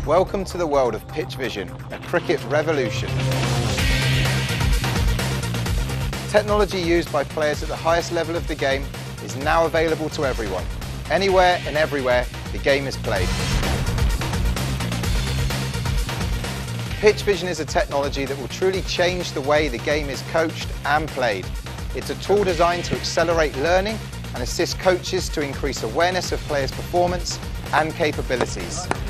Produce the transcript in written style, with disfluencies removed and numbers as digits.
Welcome to the world of pitch vision, a cricket revolution. Technology used by players at the highest level of the game is now available to everyone. Anywhere and everywhere, the game is played. Pitch vision is a technology that will truly change the way the game is coached and played. It's a tool designed to accelerate learning and assist coaches to increase awareness of players' performance and capabilities.